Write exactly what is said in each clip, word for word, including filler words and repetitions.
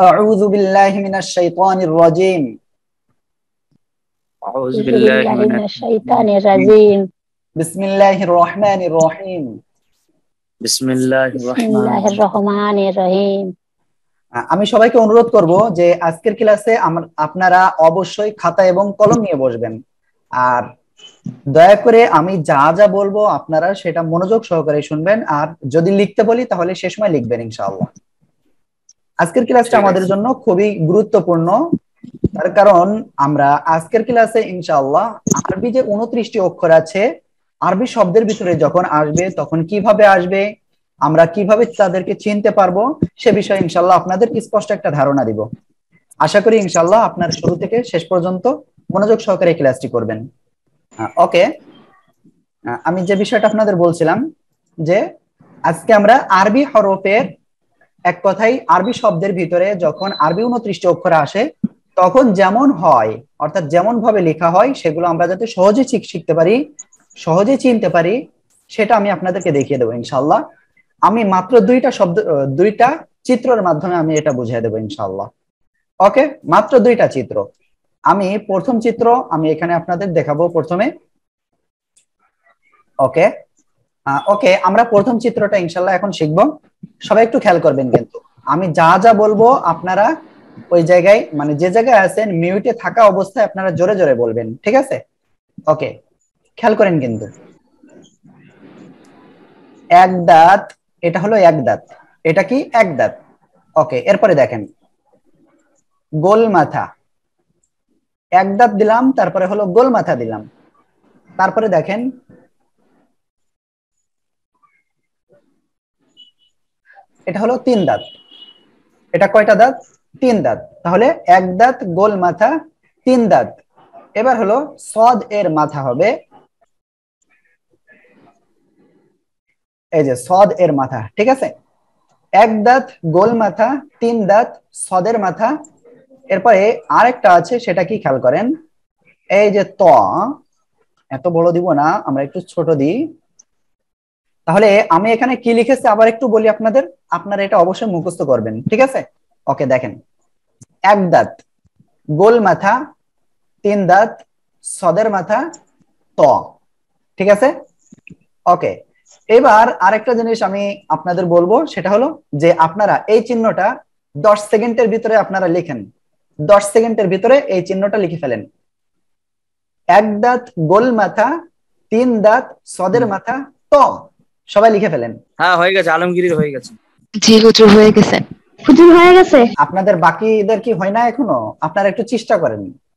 أعوذ بالله من الشيطان الرجيم أعوذ أعوذ بالله بالله من من الشيطان الشيطان الرجيم الرجيم بسم الله الرحمن الرحيم بسم الله بسم الرحمن الله الرحيم الرحمن الرحيم আ- আমি সবাইকে অনুরোধ করব যে আজকের ক্লাসে আম- আপনারা অবশ্যই খাতা এবং কলম নিয়ে বসবেন। আর দয়া করে আমি যা যা বলবো আপনারা সেটা মনোযোগ সহকারে শুনবেন, আর যদি লিখতে বলি তাহলে সে সময় লিখবেন ইনশাআল্লাহ। আজকের ক্লাসটা ঠিক আমাদের আছে। জন্য খুবই গুরুত্বপূর্ণ, তার কারণ আমরা আজকের ক্লাসে ইনশাআল্লাহ আরবি যে উনত্রিশটি অক্ষর আছে, আরবি শব্দের ভিতরে যখন আসবে তখন কিভাবে আসবে, আমরা কিভাবে তাদেরকে চিনতে পারবো সে বিষয়ে ইনশাআল্লাহ আপনাদের স্পষ্ট একটা ধারণা দিব। আশা করি ইনশাআল্লাহ আপনার শুরু থেকে শেষ পর্যন্ত মনোযোগ সহকারে এই ক্লাসটি করবেন। ওকে, আমি যে বিষয়টা আপনাদের বলছিলাম যে আজকে আমরা আরবি হরফের, এক কথায় আরবি শব্দের ভিতরে যখন আরবি উনত্রিশটি অক্ষর আসে তখন যেমন হয়, অর্থাৎ যেমন ভাবে লেখা হয় সেগুলো আমরা যাতে সহজে শিখ- শিখতে পারি, সহজে চিনতে পারি, সেটা আমি আপনাদেরকে দেখিয়ে দেবো ইনশাআল্লাহ। আমি মাত্র দুইটা শব্দ আহ, দুইটা চিত্রের মাধ্যমে আমি এটা বুঝিয়ে দেবো ইনশাআল্লাহ। ওকে, মাত্র দুইটা চিত্র। আমি প্রথম চিত্র আমি এখানে আপনাদের দেখাবো প্রথমে। ওকে, ওকে, আমরা প্রথম চিত্রটা ইনশাআল্লাহ এখন শিখবো। সবাই একটু খেয়াল করবেন, কিন্তু আমি যা যা বলবো আপনারা ওই জায়গায়, মানে যে জায়গায় আছেন মিউটে থাকা অবস্থায় আপনারা জোরে জোরে বলবেন, ঠিক আছে? ওকে, খেয়াল করেন কিন্তু। এক দাঁত, এটা হলো এক দাঁত, এটা কি এক দাঁত। ওকে, এরপরে দেখেন গোল মাথা, এক দাঁত দিলাম, তারপরে হলো গোল মাথা দিলাম। তারপরে দেখেন এটা হলো তিন দাঁত, এটা কয়টা দাঁত? তিন দাঁত। তাহলে এক দাঁত, গোল মাথা, তিন দাঁত। এবার হলো সদ এর মাথা হবে, এই যে সদ এর মাথা, ঠিক আছে? এক দাঁত, গোল মাথা, তিন দাঁত, সদের মাথা। এরপরে আরেকটা আছে, সেটা কি খেয়াল করেন, এই যে ত, এত বড় দিব না, আমরা একটু ছোট দিই। তাহলে আমি এখানে কি লিখেছি আবার একটু বলি আপনাদের, আপনারা এটা অবশ্যই মুখস্থ করবেন, ঠিক আছে? ওকে, দেখেন এক দাঁত, গোল মাথা, তিন দাঁত, সদের মাথা, ত, ঠিক আছে? ওকে, এবার আরেকটা জিনিস আমি আপনাদের বলবো, সেটা হলো যে আপনারা এই চিহ্নটা দশ সেকেন্ডের ভিতরে আপনারা লিখেন, দশ সেকেন্ডের ভিতরে এই চিহ্নটা লিখে ফেলেন। এক দাঁত, গোল মাথা, তিন দাঁত, সদের মাথা, ত। সবাই লিখে ফেলেন। হ্যাঁ, হয়ে গেছে, আলমগীরের হয়ে গেছে। জি হুজুর হয়ে গেছে। হুজুর হয়ে গেছে। আপনাদের বাকিদের কি হয় না এখনো? আপনারা একটু চেষ্টা করেন,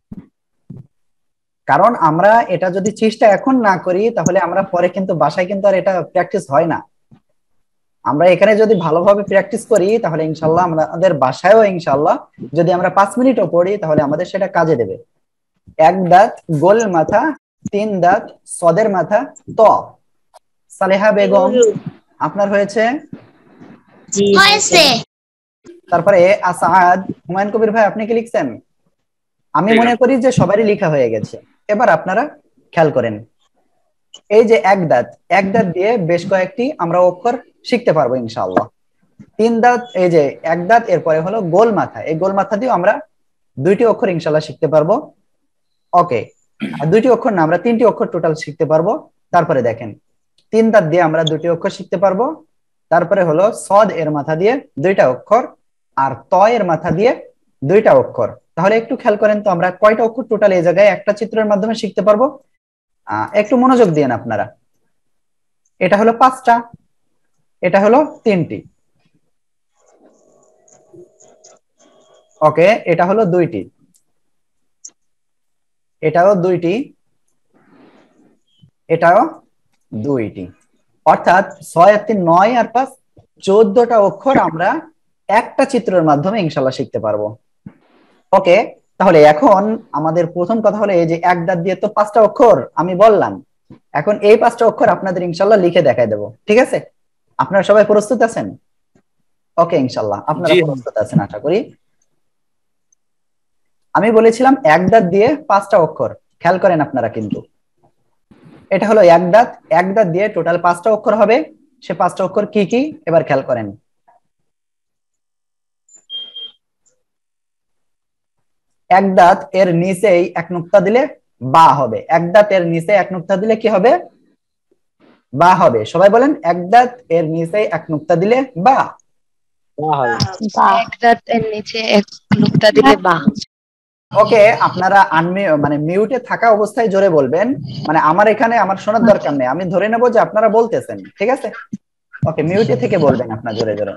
কারণ আমরা এটা যদি চেষ্টা এখন না করি তাহলে আমরা পরে কিন্তু বাসায় কিন্তু আর এটা প্র্যাকটিস হয় না। আমরা এখানে যদি ভালোভাবে প্র্যাকটিস করি তাহলে ইনশাল্লাহ আমাদের বাসায়ও ইনশাল্লাহ যদি আমরা পাঁচ মিনিটও পড়ি তাহলে আমাদের সেটা কাজে দেবে। এক দাঁত, গোল মাথা, তিন দাঁত, সদের মাথা, ত। সালেহা বেগম, আপনার হয়েছে? হয়েছে। তারপরে আসাদ, হুমায়ুন কবির ভাই আপনি কি লিখছেন? আমি ঠিক মনে আছে। করি যে সবারই লেখা হয়ে গেছে। এবার আপনারা খেয়াল করেন, এই যে এক দাঁত, এক দাঁত দিয়ে বেশ কয়েকটি আমরা অক্ষর শিখতে পারবো ইনশাআল্লাহ। তিন দাঁত, এই যে এক দাঁত, এরপরে হলো গোল মাথা, এই গোল মাথা দিয়েও আমরা দুইটি অক্ষর ইনশাআল্লাহ শিখতে পারবো। ওকে, আর দুইটি অক্ষর না, আমরা তিনটি অক্ষর টোটাল শিখতে পারবো। তারপরে দেখেন তিন দাঁত দিয়ে আমরা দুটি অক্ষর শিখতে পারবো। তারপরে হলো সদ এর মাথা দিয়ে দুইটা অক্ষর, আর ত এর মাথা দিয়ে দুইটা অক্ষর। তাহলে একটু খেয়াল করেন তো আমরা কয়টা অক্ষর টোটাল এই জায়গায় একটা চিত্রের মাধ্যমে শিখতে পারবো? আহ একটু মনোযোগ দিয়েন আপনারা। এটা হলো পাঁচটা, এটা হলো তিনটি। ওকে, এটা হলো দুইটি, এটাও দুইটি, এটাও দুইটি। অর্থাৎ ছয় আর তিন নয় আর পাঁচ চোদ্দটা অক্ষর আমরা একটা চিত্রের মাধ্যমে ইনশাল্লাহ শিখতে পারবো। ওকে, তাহলে এখন আমাদের প্রথম কথা হলো এই যে এক দাঁত দিয়ে তো পাঁচটা অক্ষর আমি বললাম, এখন এই পাঁচটা অক্ষর আপনাদের ইনশাল্লাহ লিখে দেখাই দেবো, ঠিক আছে? আপনারা সবাই প্রস্তুত আছেন? ওকে, ইনশাল্লাহ আপনারা জি। প্রস্তুত আছেন আশা করি। আমি বলেছিলাম এক দাঁত দিয়ে পাঁচটা অক্ষর, খেয়াল করেন আপনারা কিন্তু। এটা হলো এক দাঁত, এক দাঁত দিয়ে টোটাল পাঁচটা অক্ষর হবে। সে পাঁচটা অক্ষর কি কি এবার খেয়াল করেন। এক দাঁত এর নিচেই এক নুক্তা দিলে বা হবে। এক দাঁত এর নিচে এক নুক্তা দিলে কি হবে? বা হবে। সবাই বলেন, এক দাঁত এর নিচে এক নুক্তা দিলে বা। এক দাঁত এর নিচে এক নুক্তা দিলে বা। ওকে, আপনারা আনমিউ মানে মিউটে থাকা অবস্থায় জোরে বলবেন, মানে আমার এখানে আমার শোনার দরকার নেই, আমি ধরে নেব যে আপনারা বলতেছেন, ঠিক আছে? ওকে, মিউটে থেকে বলবেন আপনার জোরে জোরে।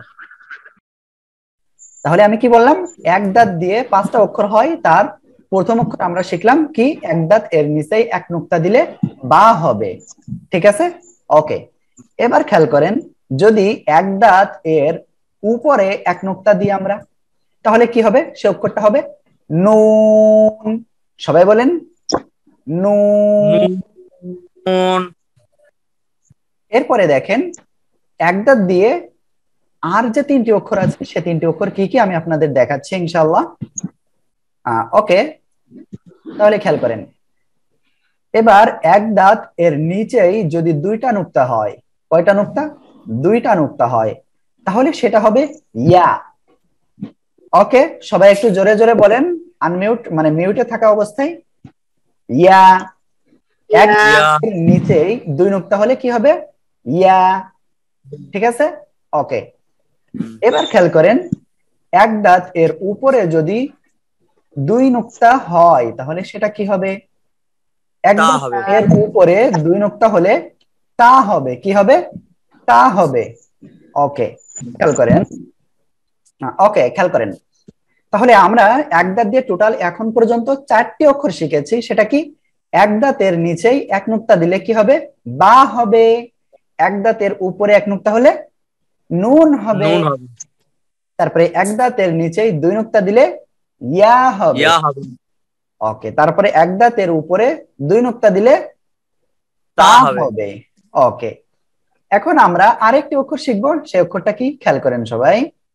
তাহলে আমি কি বললাম? এক দাঁত দিয়ে পাঁচটা অক্ষর হয়, তার প্রথম অক্ষর আমরা শিখলাম কি? এক দাঁত এর নিচেই এক নুক্তা দিলে বা হবে, ঠিক আছে? ওকে, এবার খেয়াল করেন, যদি এক দাঁত এর উপরে এক নুক্তা দিই আমরা, তাহলে কি হবে? সে অক্ষরটা হবে নুন। সবাই বলেন নুন। নুন। এরপরে দেখেন, এক দাঁত দিয়ে আর যে তিনটি অক্ষর আছে, সে তিনটি অক্ষর কি কি আমি আপনাদের দেখাচ্ছি ইনশাআল্লাহ। ওকে, তাহলে খেয়াল করেন, এবার এক দাঁত এর নিচেই যদি দুইটা নুক্তা হয়, কয়টা নুক্তা? দুইটা নুক্তা হয়, তাহলে সেটা হবে ইয়া। ওকে, সবাই একটু জোরে জোরে বলেন, আনমিউট মানে মিউটে থাকা অবস্থায়, ইয়া। এক দাঁতের নিচেই দুই নুক্তা হলে কি হবে? ইয়া, ঠিক আছে? ওকে, এবার খেয়াল করেন, এক দাঁত এর উপরে যদি দুই নুক্তা হয়, তাহলে সেটা কি হবে? এক দাঁত এর উপরে দুই নুক্তা হলে তা হবে। কি হবে? তা হবে। ওকে, খেয়াল করেন। ওকে, খেয়াল করেন, তাহলে আমরা এক দাঁত দিয়ে টোটাল এখন পর্যন্ত চারটি অক্ষর শিখেছি। সেটা কি? এক দাঁতের নিচেই এক নুক্তা দিলে কি হবে? বা হবে। এক দাঁতের উপরে এক নুক্তা হলে নুন হবে। তারপরে এক দাঁতের নিচেই দুই নুক্তা দিলে ইয়া হবে। ওকে, তারপরে এক দাঁতের উপরে দুই নুক্তা দিলে তা হবে। ওকে, এখন আমরা আরেকটি অক্ষর শিখব, সেই অক্ষরটা কি? খেয়াল করেন সবাই।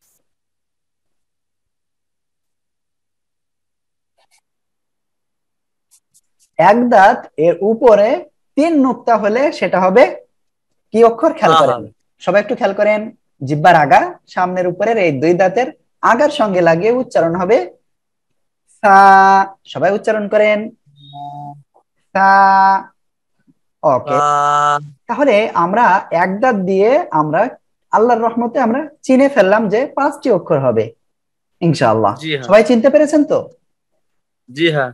এক দাঁত এর উপরে তিন নুক্তা হলে সেটা হবে কি অক্ষর? খেয়াল করেন সবাই, একটু খেয়াল করেন। জিহ্বার আগা সামনের উপরের এই দুই দাঁতের আগার সঙ্গে লাগিয়ে উচ্চারণ হবে সা। সবাই উচ্চারণ করেন সা। ওকে, তাহলে আমরা এক দাঁত দিয়ে আমরা আল্লাহর রহমতে আমরা চিনে ফেললাম যে পাঁচটি অক্ষর হবে ইনশাআল্লাহ। সবাই চিনতে পেরেছেন তো? জি হ্যাঁ।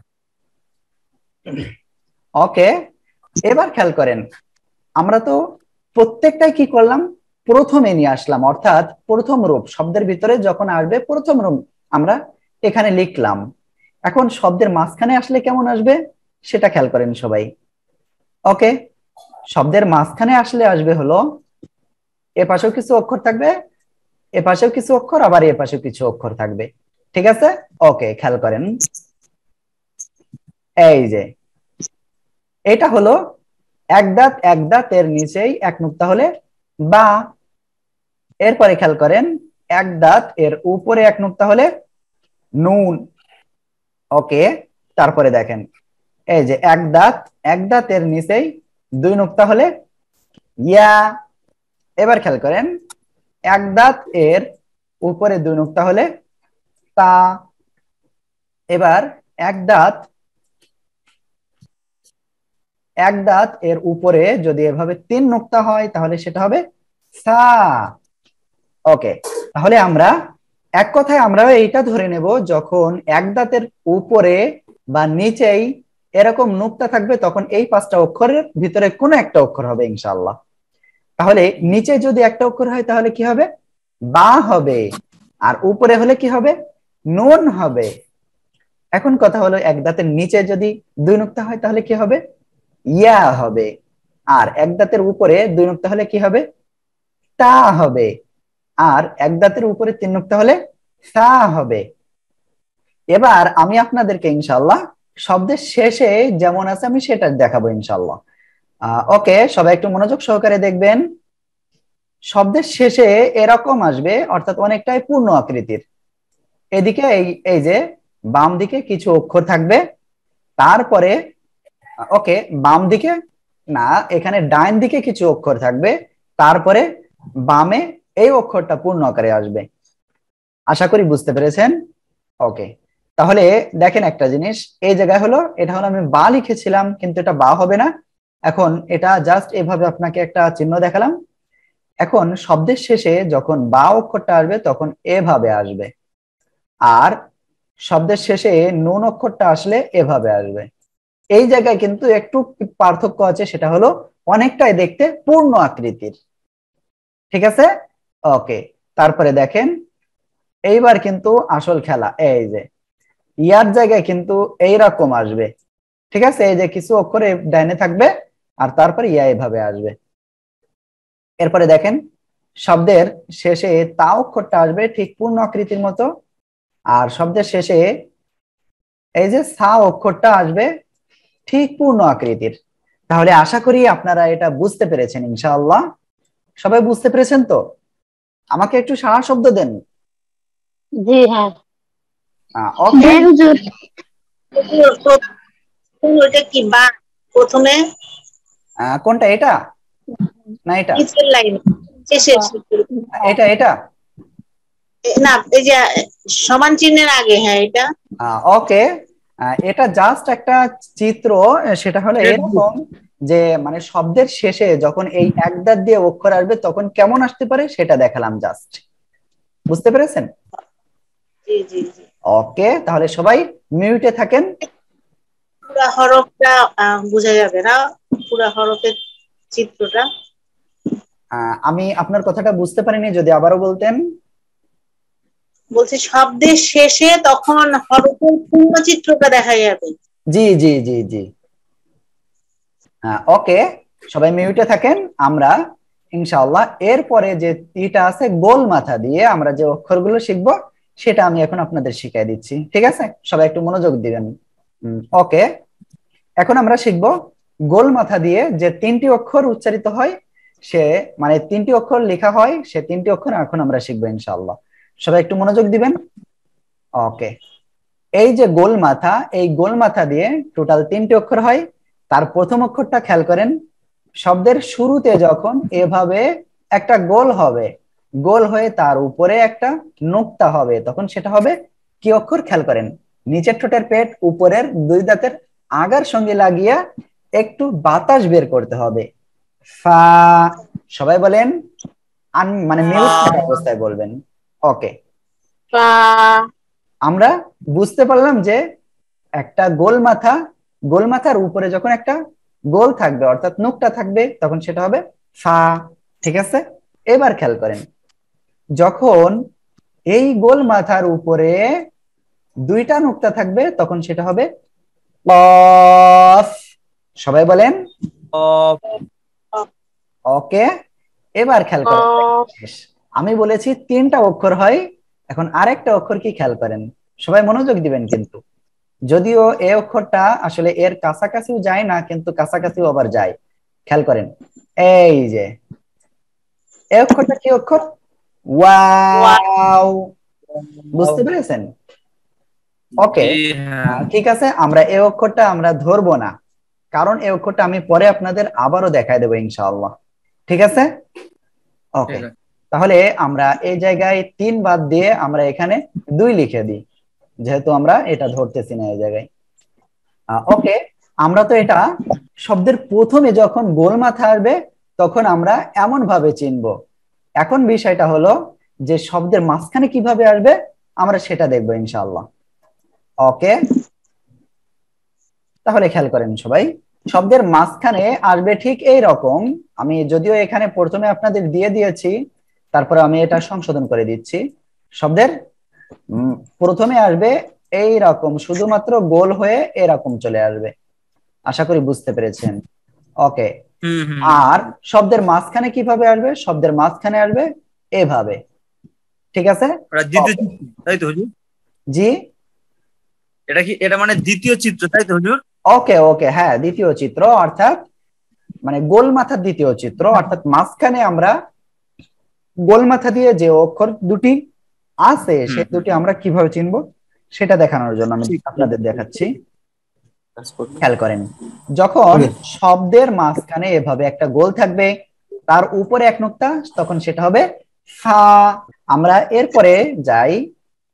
ওকে, এবার খেয়াল করেন, আমরা তো প্রত্যেকটাই কি করলাম? প্রথমে নিয়ে আসলাম, অর্থাৎ প্রথম রূপ শব্দের ভিতরে যখন আসবে প্রথম রূপ আমরা এখানে লিখলাম। এখন শব্দের মাঝখানে আসলে কেমন আসবে সেটা খেয়াল করেন সবাই। ওকে, শব্দের মাঝখানে আসলে আসবে হলো, এ পাশেও কিছু অক্ষর থাকবে, এ পাশেও কিছু অক্ষর, আবার এ পাশেও কিছু অক্ষর থাকবে, ঠিক আছে? ওকে, খেয়াল করেন, এই যে এটা হলো এক দাঁত, এক দাঁত এর নিচেই এক নুক্তা হলে বা। এরপরে খেয়াল করেন, এক দাঁত এর উপরে এক নুক্তা হলে নুন। ওকে, তারপরে দেখেন, এই যে এক দাঁত, এক দাঁত এর নিচেই দুই নুক্তা হলে ইয়া। এবার খেয়াল করেন, এক দাঁত এর উপরে দুই নুক্তা হলে তা। এবার এক দাঁত, এক দাঁত এর উপরে যদি এভাবে তিন নুক্তা হয়, তাহলে সেটা হবে সা। ওকে, তাহলে আমরা এক কথায় আমরা এইটা ধরে নেব, যখন এক দাঁতের উপরে বা নিচেই এরকম নুক্তা থাকবে, তখন এই পাঁচটা অক্ষরের ভিতরে কোনো একটা অক্ষর হবে ইনশাআল্লাহ। তাহলে নিচে যদি একটা অক্ষর হয় তাহলে কি হবে? বা হবে। আর উপরে হলে কি হবে? নুন হবে। এখন কথা হলো, এক দাঁতের নিচে যদি দুই নুক্তা হয় তাহলে কি হবে? ইয়া হবে। আর এক দাঁতের উপরে দুই নুক্তা হলে কি হবে? তা হবে। আর এক দাঁতের উপরে তিন নুক্তা হলে সা হবে। এবার আমি আপনাদেরকে ইনশাআল্লাহ শব্দের শেষে যেমন আছে আমি সেটা দেখাবো ইনশাআল্লাহ। আহ ওকে, সবাই একটু মনোযোগ সহকারে দেখবেন। শব্দের শেষে এরকম আসবে, অর্থাৎ অনেকটাই পূর্ণ আকৃতির। এদিকে এই এই যে বাম দিকে কিছু অক্ষর থাকবে, তারপরে ওকে বাম দিকে না, এখানে ডাইন দিকে কিছু অক্ষর থাকবে, তারপরে বামে এই অক্ষরটা পূর্ণ আকারে আসবে। আশা করি বুঝতে পেরেছেন। ওকে, তাহলে দেখেন একটা জিনিস, এই জায়গায় হলো এটা হলো আমি বা লিখেছিলাম, কিন্তু এটা বা হবে না। এখন এটা জাস্ট এভাবে আপনাকে একটা চিহ্ন দেখালাম। এখন শব্দের শেষে যখন বা অক্ষরটা আসবে তখন এভাবে আসবে, আর শব্দের শেষে নুন অক্ষরটা আসলে এভাবে আসবে। এই জায়গায় কিন্তু একটু পার্থক্য আছে, সেটা হলো অনেকটাই দেখতে পূর্ণ আকৃতির। ঠিক আছে, ওকে। তারপরে দেখেন এইবার কিন্তু আসল খেলা, এই যে ইয়ার জায়গায় কিন্তু এইরকম আসবে। ঠিক আছে, এই যে কিছু অক্ষর ডাইনে থাকবে আর তারপরে ইয়া এভাবে আসবে। এরপরে দেখেন শব্দের শেষে তা অক্ষরটা আসবে ঠিক পূর্ণ আকৃতির মতো, আর শব্দের শেষে এই যে সা অক্ষরটা আসবে ঠিক পূর্ণ আকৃতির। তাহলে আশা করি আপনারা এটা বুঝতে পেরেছেন ইনশাআল্লাহ। সবাই বুঝতে পেরেছেন তো? আমাকে একটু সাড়া শব্দ দেন। জি হ্যাঁ। ওকে, হ্যাঁ হুজুর। ওইটা কি বা প্রথমে কোনটা, এটা না এটা? নিচের লাইন শেষের এটা এটা না, এই যে সমান চিহ্নের আগে, হ্যাঁ এটা ওকে। এটা জাস্ট একটা চিত্র, সেটা হলো এরকম যে মানে শব্দের শেষে যখন এই এক দাঁত দিয়ে অক্ষর আসবে তখন কেমন আসতে পারে সেটা দেখালাম জাস্ট। বুঝতে পেরেছেন? জি জি জি। ওকে, তাহলে সবাই মিউটে থাকেন। পুরা হরফটা আহ, বোঝা যাবে না, পুরা হরফের চিত্রটা। আহ, আমি আপনার কথাটা বুঝতে পারিনি, যদি আবারও বলতেন। বলছি শব্দের শেষে তখন হরফের পূর্ণ চিত্রটা দেখা যাবে। জি জি জি জি, ওকে। সবাই মিউটে থাকেন। আমরা ইনশাআল্লাহ এরপরে যে টিটা আছে গোল মাথা দিয়ে আমরা যে অক্ষরগুলো শিখবো সেটা আমি এখন আপনাদের শিখিয়ে দিচ্ছি। ঠিক আছে, সবাই একটু মনোযোগ দিবেন। ওকে, এখন আমরা শিখবো গোল মাথা দিয়ে যে তিনটি অক্ষর উচ্চারিত হয়, সে মানে তিনটি অক্ষর লেখা হয়, সে তিনটি অক্ষর এখন আমরা শিখবো ইনশাআল্লাহ। সবাই একটু মনোযোগ দিবেন। ওকে, এই যে গোল মাথা, এই গোল মাথা দিয়ে টোটাল তিনটি অক্ষর হয়। তার প্রথম অক্ষরটা খেয়াল করেন, শব্দের শুরুতে যখন এভাবে একটা গোল হবে, গোল হয়ে তার উপরে একটা নোক্তা হবে, তখন সেটা হবে কি অক্ষর? খেয়াল করেন, নিচের ঠোঁটের পেট উপরের দুই দাঁতের আগার সঙ্গে লাগিয়ে একটু বাতাস বের করতে হবে। ফা। সবাই বলেন, আন মানে মিউট থাকা অবস্থায় বলবেন। ওকে, আমরা বুঝতে পারলাম যে একটা গোল মাথা, গোল মাথার উপরে যখন একটা গোল থাকবে অর্থাৎ নোকটা থাকবে তখন সেটা হবে ফা। ঠিক আছে, এবার খেয়াল করেন, যখন এই গোল মাথার উপরে দুইটা নোকতা থাকবে তখন সেটা হবে কফ। সবাই বলেন ওকে। এবার খেয়াল করেন, আমি বলেছি তিনটা অক্ষর হয়, এখন আরেকটা অক্ষর কি খেয়াল করেন, সবাই মনোযোগ দিবেন কিন্তু। যদিও এই অক্ষরটা আসলে এর কাছাকাছিও যায় না, কিন্তু কাছাকাছিও আবার যায়। খেয়াল করেন, এই যে এই অক্ষরটা কি অক্ষর? ওয়াও। বুঝতে পেরেছেন? ওকে, ঠিক আছে। আমরা এই অক্ষরটা আমরা ধরবো না, কারণ এই অক্ষরটা আমি পরে আপনাদের আবারও দেখায় দেবো ইনশাআল্লাহ। ঠিক আছে, ওকে। তাহলে আমরা এই জায়গায় তিন বাদ দিয়ে আমরা এখানে দুই লিখে দিই, যেহেতু আমরা এটা ধরতেছি না এই জায়গায়। ওকে, আমরা তো এটা শব্দের প্রথমে যখন গোল মাথা আসবে তখন আমরা এমন ভাবে চিনবো। এখন বিষয়টা হলো যে শব্দের মাঝখানে কিভাবে আসবে আমরা সেটা দেখবো ইনশাআল্লাহ। ওকে, তাহলে খেয়াল করেন সবাই, শব্দের মাঝখানে আসবে ঠিক এই রকম। আমি যদিও এখানে প্রথমে আপনাদের দিয়ে দিয়েছি, তারপরে আমি এটা সংশোধন করে দিচ্ছি। শব্দের প্রথমে আসবে এই রকম, শুধুমাত্র গোল হয়ে এরকম চলে আসবে। আশা করি বুঝতে পেরেছেন। ওকে, আর শব্দের মাঝখানে কিভাবে আসবে? শব্দের মাঝখানে আসবে এভাবে। ঠিক আছে, তাই তো হুজুর? জি, এটা কি, এটা মানে দ্বিতীয় চিত্র তাই তো হুজুর? ওকে ওকে, হ্যাঁ দ্বিতীয় চিত্র, অর্থাৎ মানে গোল মাথার দ্বিতীয় চিত্র, অর্থাৎ মাঝখানে আমরা গোল মাথা দিয়ে যে অক্ষর দুটি আছে সেই দুটি আমরা কিভাবে চিনবো সেটা দেখানোর জন্য আমি আপনাদের দেখাচ্ছি। খেয়াল করেন, যখন শব্দের মাঝখানে এভাবে একটা গোল থাকবে, তার উপরে এক নোক্তা, তখন সেটা হবে ফা। আমরা এরপরে যাই,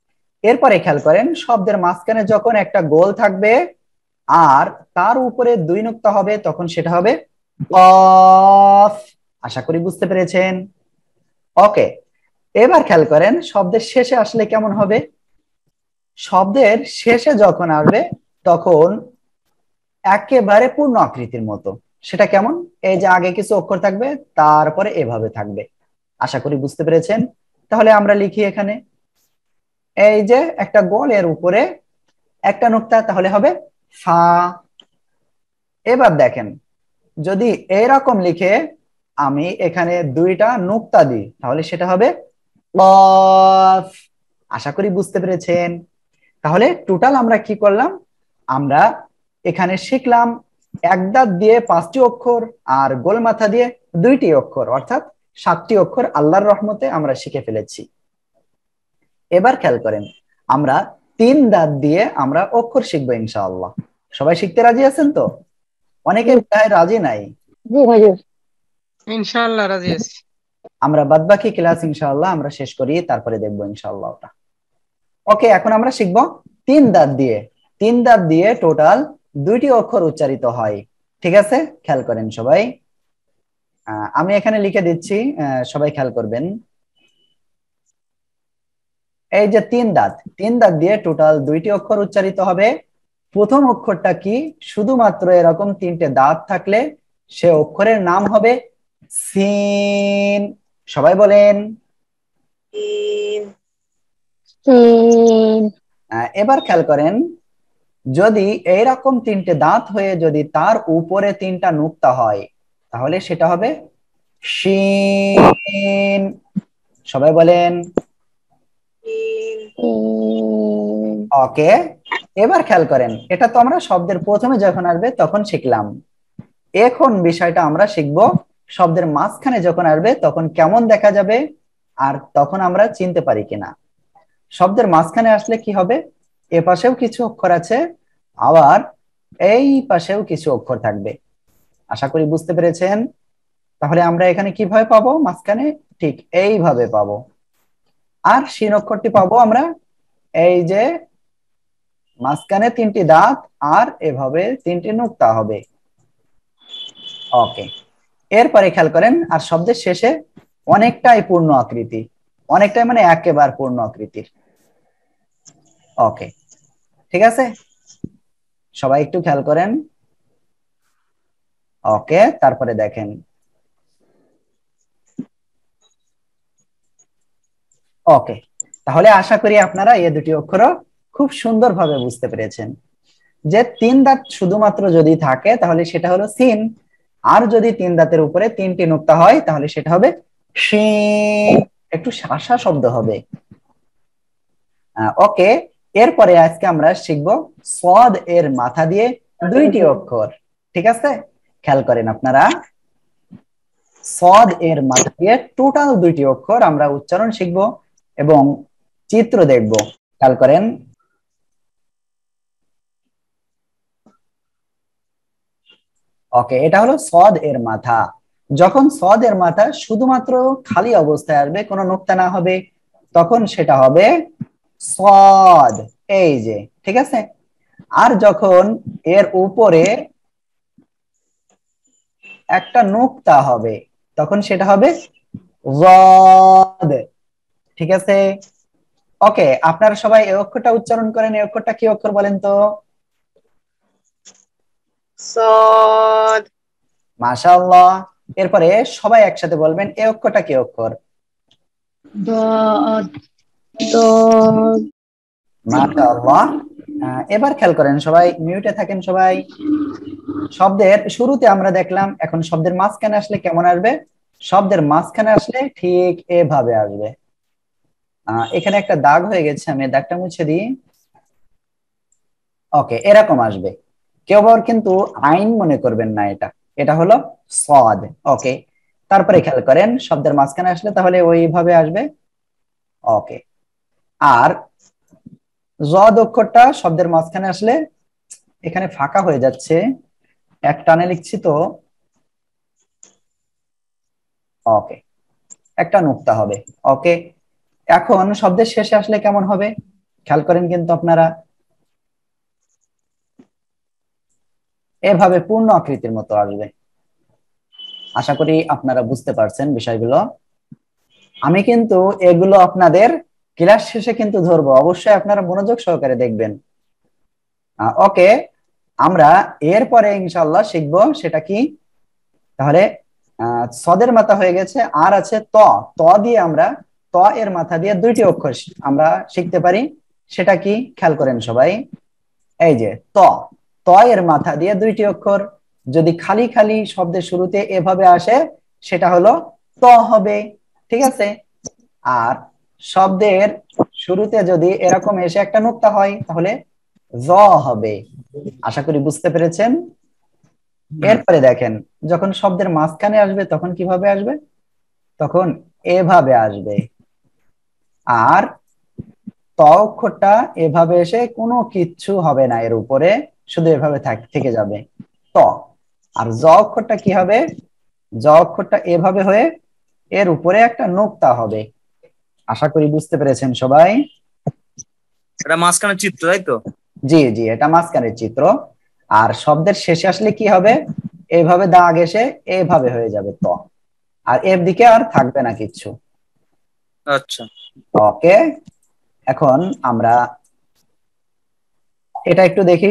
এরপরে খেয়াল করেন শব্দের মাঝখানে যখন একটা গোল থাকবে আর তার উপরে দুই নুক্তা হবে তখন সেটা হবে কফ। আশা করি বুঝতে পেরেছেন। ওকে, এবার খেয়াল করেন শব্দের শেষে আসলে কেমন হবে। শব্দের শেষে যখন আসবে তখন একেবারে পূর্ণ আকৃতির মতো। সেটা কেমন? এই যে আগে কিছু অক্ষর থাকবে তারপরে এভাবে থাকবে। আশা করি বুঝতে পেরেছেন। তাহলে আমরা লিখি এখানে এই যে একটা গোলের উপরে একটা নুক্তা, তাহলে হবে ফা। এবার দেখেন যদি এরকম লিখে আমি এখানে দুইটা নুক্তা দিই তাহলে সেটা হবে কফ। আশা করি বুঝতে পেরেছেন। তাহলে টোটাল আমরা কি করলাম, আমরা এখানে শিখলাম এক দাঁত দিয়ে পাঁচটি অক্ষর আর গোল মাথা দিয়ে দুইটি অক্ষর, অর্থাৎ সাতটি অক্ষর আল্লাহর রহমতে আমরা শিখে ফেলেছি। এবার খেয়াল করেন আমরা তিন দাঁত দিয়ে আমরা অক্ষর শিখবো ইনশাআল্লাহ। সবাই শিখতে রাজি আছেন তো? অনেকে প্রায় রাজি নাই। জি হুজুর। ইনশাআল্লাহ রাজি আছি। আমরা বাদবাকি ক্লাস ইনশাআল্লাহ আমরা শেষ করি, তারপরে দেখবো ইনশাআল্লাহ ওটা। ওকে, এখন আমরা শিখবো তিন দাঁত দিয়ে। তিন দাঁত দিয়ে টোটাল দুইটি অক্ষর উচ্চারিত হয়। ঠিক আছে, খেয়াল করেন সবাই। আহ, আমি এখানে লিখে দিচ্ছি, আহ, সবাই খেয়াল করবেন। এই যে তিন দাঁত, তিন দাঁত দিয়ে টোটাল দুইটি অক্ষর উচ্চারিত হবে। প্রথম অক্ষরটা কি? শুধুমাত্র এরকম তিনটে দাঁত থাকলে সে অক্ষরের নাম হবে সিন। সবাই বলেন। তিন, তিন, আহ, এবার খেয়াল করেন যদি এইরকম তিনটে দাঁত হয়ে যদি তার উপরে তিনটা নুক্তা হয় তাহলে সেটা হবে শিন। সবাই বলেন। তিন, তিন, ওকে, এবার খেয়াল করেন এটা তো আমরা শব্দের প্রথমে যখন আসবে তখন শিখলাম। এখন বিষয়টা আমরা শিখবো শব্দের মাঝখানে যখন আসবে তখন কেমন দেখা যাবে আর তখন আমরা চিনতে পারি কিনা। শব্দের মাঝখানে আসলে কি হবে, এ পাশেও কিছু অক্ষর আছে আবার এই পাশেও কিছু অক্ষর থাকবে। আশা করি বুঝতে পেরেছেন। তাহলে আমরা এখানে কিভাবে পাবো মাঝখানে? ঠিক এইভাবে পাবো। আর শিন অক্ষরটি পাবো আমরা এই যে মাঝখানে তিনটি দাঁত আর এভাবে তিনটি নুক্তা হবে। ওকে, এরপরে খেয়াল করেন আর শব্দের শেষে অনেকটাই পূর্ণ আকৃতি, অনেকটাই মানে একেবারে পূর্ণ আকৃতির। ওকে, ঠিক আছে, সবাই একটু খেয়াল করেন। ওকে, তারপরে দেখেন ওকে, তাহলে আশা করি আপনারা এই দুটি অক্ষর খুব সুন্দরভাবে বুঝতে পেরেছেন যে তিন দাঁত শুধুমাত্র যদি থাকে তাহলে সেটা হলো সিন, আর যদি তিন দাঁতের উপরে তিনটি নুক্তা হয় তাহলে সেটা হবে শিন। একটু শাসা শব্দ হবে। ওকে, এরপরে আজকে আমরা শিখবো সদ এর মাথা দিয়ে দুইটি অক্ষর। ঠিক আছে, খেয়াল করেন আপনারা সদ এর মাথা দিয়ে টোটাল দুইটি অক্ষর আমরা উচ্চারণ শিখবো এবং চিত্র দেখব। খেয়াল করেন ওকে, এটা হলো সদ এর মাথা। যখন সদ এর মাথা শুধুমাত্র খালি অবস্থায় আসবে, কোনো নুক্তা না হবে, তখন সেটা হবে সদ। এই যে, ঠিক আছে। আর যখন এর উপরে একটা নুক্তা হবে তখন সেটা হবে যদ। ঠিক আছে, ওকে, আপনারা সবাই এই অক্ষরটা উচ্চারণ করেন। এই অক্ষরটা কি অক্ষর বলেন তো? সদ, মাশাআল্লাহ। এরপরে সবাই একসাথে বলবেন এই অক্ষরটা কি অক্ষর? দদ, দদ, মাশাআল্লাহ। আহ, এবার খেয়াল করেন সবাই, মিউটে থাকেন সবাই। শব্দের শুরুতে আমরা দেখলাম, এখন শব্দের মাঝখানে আসলে কেমন আসবে? শব্দের মাঝখানে আসলে ঠিক এভাবে আসবে। আহ এখানে একটা দাগ হয়ে গেছে, আমি দাগটা মুছে দিই। ওকে, এরকম আসবে। কেউ আবার কিন্তু আইন মনে করবেন না, এটা এটা হলো সদ। ওকে, তারপরে খেয়াল করেন শব্দের মাঝখানে আসলে তাহলে ওইভাবে আসবে। ওকে, আর জদ অক্ষরটা শব্দের মাঝখানে আসলে এখানে ফাঁকা হয়ে যাচ্ছে, এক টানে লিখছি তো। ওকে, একটা নুক্তা হবে। ওকে, এখন শব্দের শেষে আসলে কেমন হবে? খেয়াল করেন কিন্তু আপনারা এভাবে পূর্ণ আকৃতির মতো আসবে। আশা করি আপনারা বুঝতে পারছেন বিষয়গুলো। আমি কিন্তু এগুলো আপনাদের ক্লাস শেষে কিন্তু ধরবো, অবশ্যই আপনারা মনোযোগ সহকারে দেখবেন। ওকে, আমরা এরপরে ইনশাআল্লাহ শিখবো সেটা কি, তাহলে আহ সদের মাথা হয়ে গেছে, আর আছে ত। ত দিয়ে আমরা ত এর মাথা দিয়ে দুইটি অক্ষর আমরা শিখতে পারি, সেটা কি খেয়াল করেন সবাই। এই যে ত, ত এর মাথা দিয়ে দুইটি অক্ষর যদি খালি খালি শব্দের শুরুতে এভাবে আসে সেটা হলো ত হবে, ঠিক আছে। আর শব্দের শুরুতে যদি এরকম এসে একটা নুক্তা হয় তাহলে জ হবে। আশা করি বুঝতে পেরেছেন। এরপরে দেখেন যখন শব্দের মাঝখানে আসবে তখন কিভাবে আসবে, তখন এভাবে আসবে। আর ত অক্ষরটা এভাবে এসে কোনো কিচ্ছু হবে না এর উপরে, শুধু এভাবে থেকে যাবে ত। আর জ অক্ষরটা কি হবে, জ অক্ষরটা এভাবে হয়ে এর উপরে একটা নোক্তা হবে। আশা করি বুঝতে পেরেছেন সবাই। এটা মাঝখানের চিত্র, তাই তো? জি জি, এটা মাঝখানের চিত্র। আর শব্দের শেষে আসলে কি হবে, এইভাবে দাগ এসে এইভাবে হয়ে যাবে ত, আর এর দিকে আর থাকবে না কিচ্ছু। আচ্ছা, ওকে, এখন আমরা এটা একটু দেখি।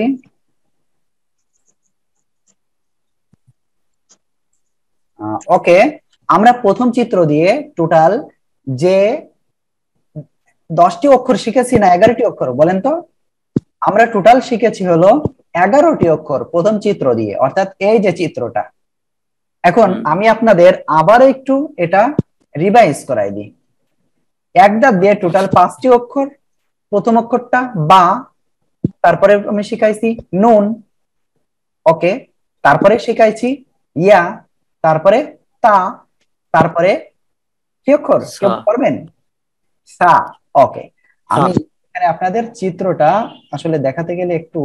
ওকে, আমরা প্রথম চিত্র দিয়ে টোটাল যে দশটি অক্ষর শিখেছি না এগারোটি অক্ষর বলেন তো? আমরা টোটাল শিখেছি হলো এগারোটি অক্ষর প্রথম চিত্র দিয়ে, অর্থাৎ এই যে চিত্রটা। এখন আমি আপনাদের আবার একটু এটা রিভাইজ করাই দিই। এক দাঁত দিয়ে টোটাল পাঁচটি অক্ষর, প্রথম অক্ষরটা বা, তারপরে আমি শিখাইছি নুন, ওকে, তারপরে শিখাইছি ইয়া, তারপরে তা, তারপরে কি অক্ষর কেউ পারবেন? সা। ওকে, আমি এখানে আপনাদের চিত্রটা আসলে দেখাতে গেলে একটু,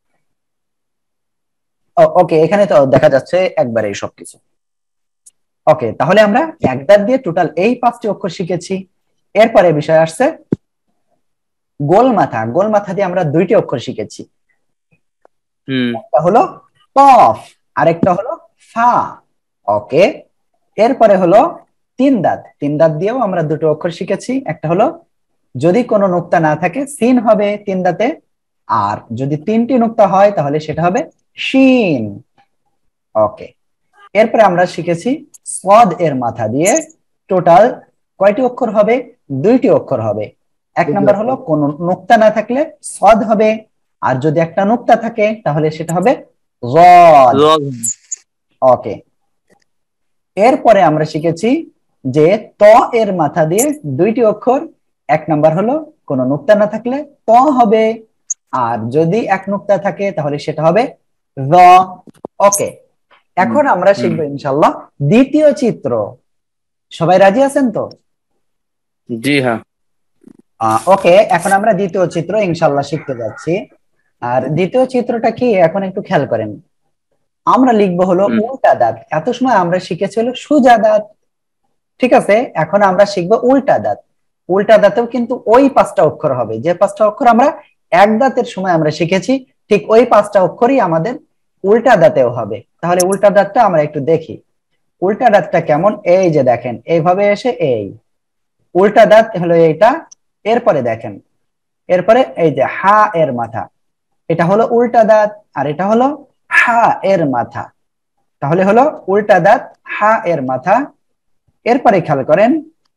ওকে এখানে তো দেখা যাচ্ছে একবারে সবকিছু। ওকে, তাহলে আমরা এক দাঁত দিয়ে টোটাল এই পাঁচটি অক্ষর শিখেছি। এরপরে বিষয় আসছে গোল মাথা। গোল মাথা দিয়ে আমরা দুইটি অক্ষর শিখেছি, একটা হলো কফ, আরেকটা হলো ফা। ওকে, এরপরে হলো তিন দাঁত। তিন দাঁত দিয়েও আমরা দুটো অক্ষর শিখেছি, একটা হলো যদি কোনো নুক্তা না থাকে সিন হবে তিন দাঁতে, আর যদি তিনটি নুক্তা হয় তাহলে সেটা হবে শিন। ওকে, এরপরে আমরা শিখেছি সদ এর মাথা দিয়ে টোটাল কয়টি অক্ষর হবে, দুইটি অক্ষর হবে। এক নাম্বার হলো কোন নুক্তা না থাকলে সদ হবে, আর যদি একটা নুক্তা থাকে তাহলে সেটা হবে রদ। ওকে, এরপরে আমরা শিখেছি যে ত এর মাথা দিয়ে দুইটি অক্ষর, এক নাম্বার হলো কোন নুক্তা না থাকলে ত হবে, আর যদি এক নুক্তা থাকে তাহলে সেটা হবে র। ওকে, এখন আমরা শিখবো ইনশাআল্লাহ দ্বিতীয় চিত্র। সবাই রাজি আছেন তো? জি হ্যাঁ। ওকে, এখন আমরা দ্বিতীয় চিত্র ইনশাআল্লাহ শিখতে যাচ্ছি। আর দ্বিতীয় চিত্রটা কি এখন একটু খেয়াল করেন। আমরা লিখবো হলো উল্টা দাঁত। এত সময় আমরা শিখেছি হলো সোজা দাঁত, ঠিক আছে। এখন আমরা শিখবো উল্টা দাঁত। উল্টা দাঁতেও কিন্তু ওই পাঁচটা অক্ষর হবে, যে পাঁচটা অক্ষর আমরা এক দাঁতের সময় আমরা শিখেছি, ঠিক ওই পাঁচটা অক্ষরই আমাদের উল্টা দাঁতেও হবে। তাহলে উল্টা দাঁতটা আমরা একটু দেখি। উল্টা দাঁতটা কেমন, এই যে দেখেন এইভাবে এসে এই উল্টা দাঁত হলো এইটা। এরপরে দেখেন, এরপরে এই যে হা এর মাথা, এটা হলো উল্টা দাঁত, আর এটা হলো হা এর মাথা। তাহলে হলো উল্টা দাঁত, হা এর মাথা। এরপরে খেয়াল করেন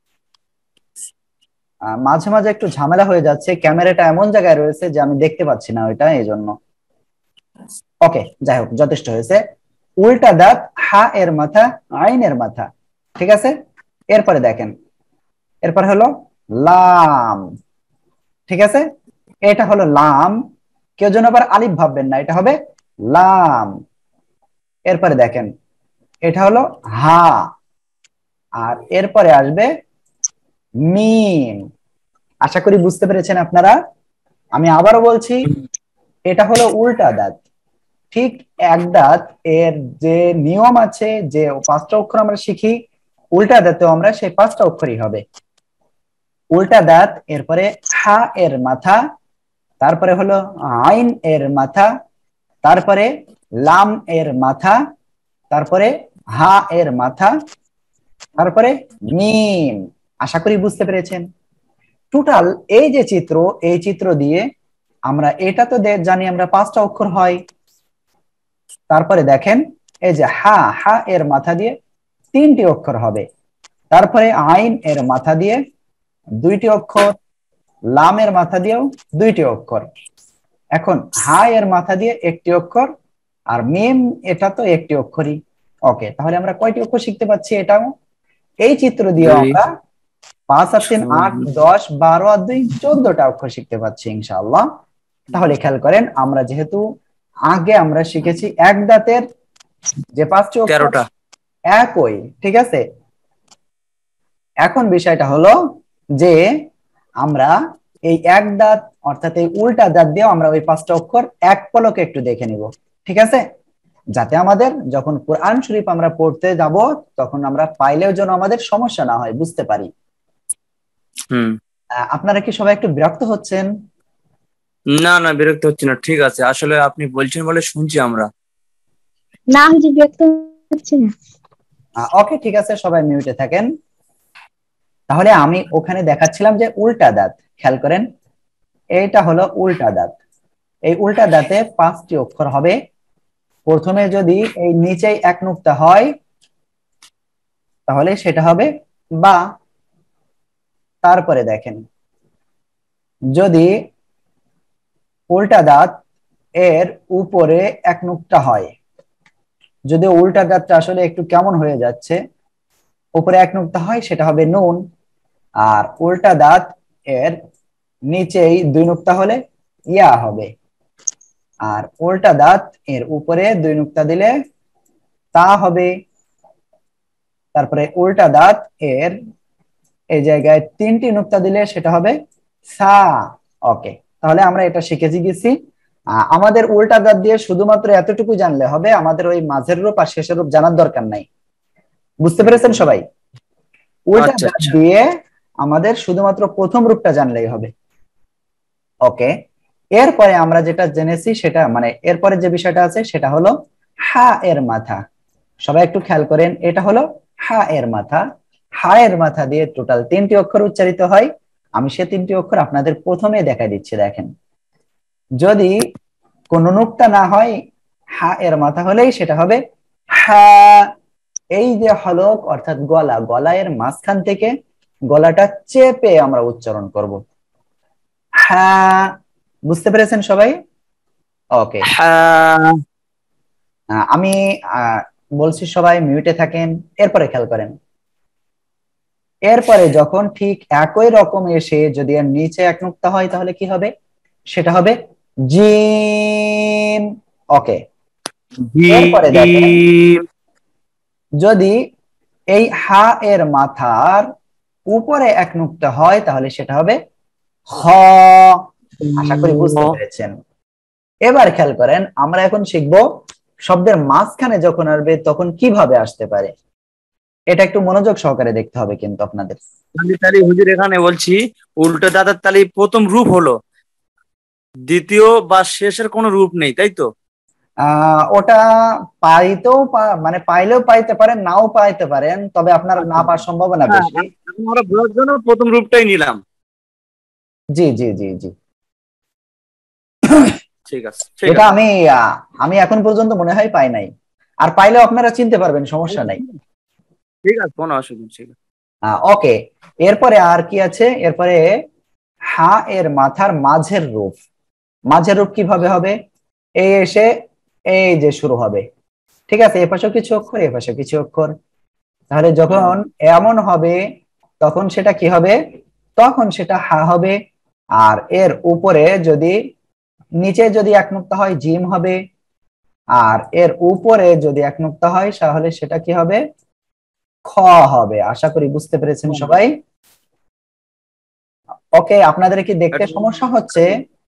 মাঝে মাঝে একটু ঝামেলা হয়ে যাচ্ছে, ক্যামেরাটা এমন জায়গায় রয়েছে যে আমি দেখতে পাচ্ছি না ওইটা, এই জন্য। ওকে, যাই হোক যথেষ্ট হয়েছে। উল্টা দাঁত, হা এর মাথা, আইন এর মাথা, ঠিক আছে। এরপরে দেখেন, এরপর হলো লাম, ঠিক আছে। এটা হলো লাম, কেউ যেন আবার আলিফ ভাববেন না, এটা হবে লাম। এরপরে দেখেন এটা হলো হা, আর এরপরে আসবে মিম। আশা করি বুঝতে পেরেছেন আপনারা। আমি আবারও বলছি, এটা হলো উল্টা দাঁত। ঠিক এক দাঁত এর যে নিয়ম আছে, যে পাঁচটা অক্ষর আমরা শিখি, উল্টা দাঁতেও আমরা সেই পাঁচটা অক্ষরই হবে। উল্টা দাঁত, এরপরে হা এর মাথা, তারপরে হলো আইন এর মাথা, তারপরে লাম এর মাথা, তারপরে হা এর মাথা, তারপরে মিম। আশা করি বুঝতে পেরেছেন। টোটাল এই যে চিত্র, এই চিত্র দিয়ে আমরা এটা তো জানি আমরা পাঁচটা অক্ষর হয়। তারপরে দেখেন এই যে হা, হা এর মাথা দিয়ে তিনটি অক্ষর হবে। তারপরে আইন এর মাথা দিয়ে দুইটি অক্ষর, লামের মাথা দিয়েও দুইটি অক্ষর। এখন হা এর মাথা দিয়ে একটি অক্ষর, আর মিম এটা তো একটি অক্ষরই। ওকে, তাহলে আমরা কয়টি অক্ষর শিখতে পাচ্ছি? এটাও এই চিত্র দিয়ে আমরা পাঁচ আর তিন আট, দশ, বারো আর দুই চোদ্দটা অক্ষর শিখতে পাচ্ছি ইনশাআল্লাহ। তাহলে খেয়াল করেন, আমরা যেহেতু আগে আমরা শিখেছি এক দাঁতের যে পাঁচটি অক্ষর একই, ঠিক আছে। এখন বিষয়টা হলো যে আমরা এই এক দাঁত অর্থাৎ এই উল্টা দাঁত দিয়ে আমরা ওই পাঁচটা অক্ষর এক পলকে একটু দেখে নিব, ঠিক আছে, যাতে আমাদের যখন কোরআন শরীফ আমরা পড়তে যাব তখন আমরা পাইলেও যেন আমাদের সমস্যা না হয়, বুঝতে পারি। হুম, আপনারা কি সবাই একটু বিরক্ত হচ্ছেন? না না, বিরক্ত হচ্ছে না, ঠিক আছে। আসলে আপনি বলছেন বলে শুনছি আমরা। না হুজুর, বিরক্ত হচ্ছে না। ওকে, ঠিক আছে, সবাই মিউটে থাকেন। তাহলে আমি ওখানে দেখাচ্ছিলাম যে উল্টা দাঁত, খেয়াল করেন, এইটা হলো উল্টা দাঁত। এই উল্টা দাঁতে পাঁচটি অক্ষর হবে। প্রথমে যদি এই নিচেই এক নুক্তা হয় তাহলে সেটা হবে বা। তারপরে দেখেন, যদি উল্টা দাঁত এর উপরে এক নুক্তা হয়, যদি উল্টা দাঁতটা আসলে একটু কেমন হয়ে যাচ্ছে, উপরে এক নুক্তা হয় সেটা হবে নুন, আর উল্টা দাঁত এর নিচেই দুই নুক্তা হলে ইয়া হবে, আর উল্টা দাঁত এর উপরে দুই নুক্তা দিলে তা হবে। তারপরে উল্টা দাঁত এর এই জায়গায় তিনটি নুক্তা দিলে সেটা হবে সা। ওকে, তাহলে আমরা এটা শিখেছি গেছি। আমাদের উল্টা দাঁত দিয়ে শুধুমাত্র এতটুকু জানলে হবে, আমাদের ওই মাঝের রূপ আর শেষের রূপ জানার দরকার নাই। বুঝতে পেরেছেন সবাই? উল্টা দাঁত দিয়ে আমাদের শুধুমাত্র প্রথম রূপটা জানলেই হবে। ওকে, এরপরে আমরা যেটা জেনেছি সেটা মানে এরপরে যে বিষয়টা আছে সেটা হলো হা এর মাথা। সবাই একটু খেয়াল করেন, এটা হলো হা এর মাথা। হা এর মাথা দিয়ে টোটাল তিনটি অক্ষর উচ্চারিত হয়। আমি সে তিনটি অক্ষর আপনাদের প্রথমে দেখাই দিচ্ছি। দেখেন, যদি কোন নুক্তা না হয়, হা এর মাথা হলেই সেটা হবে হা। এই যে হলক অর্থাৎ গলা, গলা এর মাঝখান থেকে গলাটা চেপে আমরা উচ্চারণ করব হ্যাঁ। বুঝতে পেরেছেন সবাই? ওকে, আমি বলছি সবাই মিউটে থাকেন। এরপরে খেয়াল করেন, এরপরে যখন ঠিক একই রকম এসে যদি এর নিচে এক নুক্তা হয় তাহলে কি হবে? সেটা হবে জিম। ওকে, এরপরে দেখেন, যদি এই হা এর মাথার উপরে এক নুক্তা হয় তাহলে সেটা হবে হ। আশা করি বুঝতে পেরেছেন। এবার খেয়াল করেন, আমরা এখন শিখব শব্দের মাঝখানে যখন আসবে তখন কিভাবে আসতে পারে। এটা একটু মনোযোগ সহকারে দেখতে হবে কিন্তু আপনাদের। হুজুর এখানে বলছি উল্টো দাঁতের তালি প্রথম রূপ হলো, দ্বিতীয় বা শেষের কোনো রূপ নেই, তাই তো? আহ ওটা পাইতেও মানে পাইলেও পাইতে পারেন, নাও পাইতে পারেন, তবে আপনার না পাওয়ার সম্ভাবনা বেশি। আমরা বোঝার জন্য প্রথম রূপটাই নিলাম। জি জি জি জি, ঠিক আছে। এটা আমি আমি এখন পর্যন্ত মনে হয় পাই নাই, আর পাইলেও আপনারা চিনতে পারবেন, সমস্যা নাই। ঠিক আছে, কোনো অসুবিধা ছিল। ওকে, এরপরে আর কি আছে? এরপরে হা এর মাথার মাঝের রূপ। মাঝের রূপ কিভাবে হবে? এই এসে এই যে শুরু হবে, ঠিক আছে, এ পাশেও কিছু অক্ষর, এ পাশেও কিছু অক্ষর। তাহলে যখন এমন হবে তখন সেটা কি হবে? তখন সেটা হা হবে। আর এর উপরে যদি নিচে যদি এক নুক্তা হয় জিম হবে, আর এর উপরে যদি এক নুক্তা হয় তাহলে সেটা কি হবে? খ হবে। আশা করি বুঝতে পেরেছেন সবাই। ওকে, আপনাদের কি দেখতে সমস্যা হচ্ছে?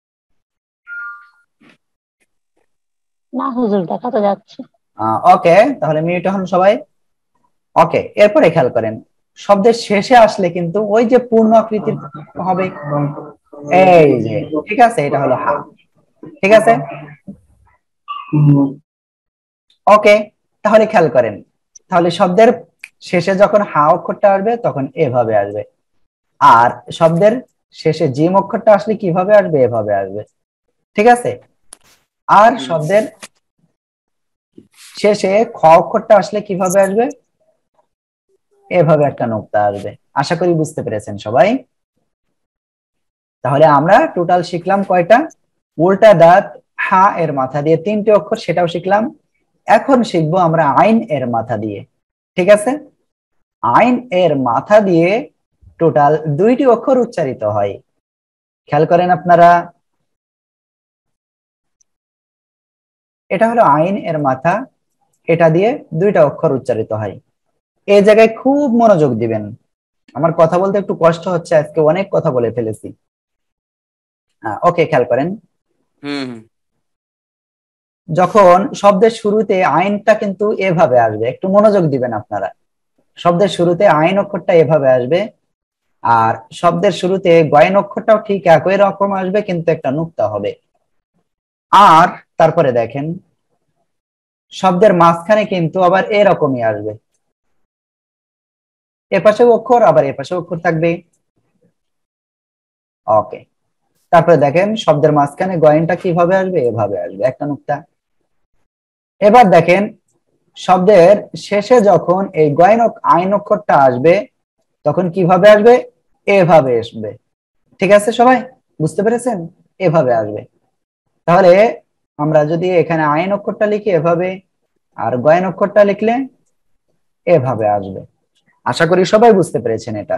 না হুজুর, দেখা তো যাচ্ছে। ওকে, তাহলে মিউট হন সবাই। ওকে, এরপরে খেয়াল করেন, শব্দের শেষে আসলে কিন্তু ওই যে পূর্ণ আকৃতির হবে, এই যে ঠিক আছে, এটা হলো হা। ঠিক আছে, ওকে। তাহলে খেয়াল করেন, তাহলে শব্দের শেষে যখন হা অক্ষরটা আসবে তখন এভাবে আসবে, আর শব্দের শেষে জিম অক্ষরটা আসলে কিভাবে আসবে? এভাবে আসবে। ঠিক আছে, আর শব্দের শেষে খ অক্ষরটা আসলে কিভাবে আসবে? এভাবে একটা নোক্তা আসবে। আশা করি বুঝতে পেরেছেন সবাই। তাহলে আমরা টোটাল শিখলাম কয়টা? উল্টা দাঁত হা এর মাথা দিয়ে তিনটি অক্ষর, সেটাও শিখলাম। এখন শিখবো আমরা আইন এর মাথা দিয়ে। ঠিক আছে, আইন এর মাথা দিয়ে টোটাল দুইটি অক্ষর উচ্চারিত হয়। খেয়াল করেন আপনারা, এটা হলো আইন এর মাথা, এটা দিয়ে দুইটা অক্ষর উচ্চারিত হয়। এই জায়গায় খুব মনোযোগ দিবেন, আমার কথা বলতে একটু কষ্ট হচ্ছে, আজকে অনেক কথা বলে ফেলেছি। ওকে, খেয়াল করেন, হুম হুম যখন শব্দের শুরুতে আইনটা কিন্তু এভাবে আসবে, একটু মনোযোগ দিবেন আপনারা। শব্দের শুরুতে আইন অক্ষরটা এভাবে আসবে, আর শব্দের শুরুতে গয়েন অক্ষরটাও ঠিক একই রকম আসবে, কিন্তু একটা নুক্তা হবে। আর তারপরে দেখেন শব্দের মাঝখানে কিন্তু আবার এরকমই আসবে, এপাশে অক্ষর আবার এপাশে অক্ষর থাকবে। ওকে, তারপরে দেখেন শব্দের মাঝখানে গয়েনটা কিভাবে আসবে? এভাবে আসবে, একটা নুক্তা। এবার দেখেন শব্দের শেষে যখন এই গয়েন আইন অক্ষরটা আসবে তখন কিভাবে আসবে? এভাবে আসবে। ঠিক আছে সবাই বুঝতে পেরেছেন? এভাবে আসবে। তাহলে আমরা যদি এখানে আইন অক্ষরটা লিখি এভাবে, আর গয়েন অক্ষরটা লিখলে এভাবে আসবে। আশা করি সবাই বুঝতে পেরেছেন এটা।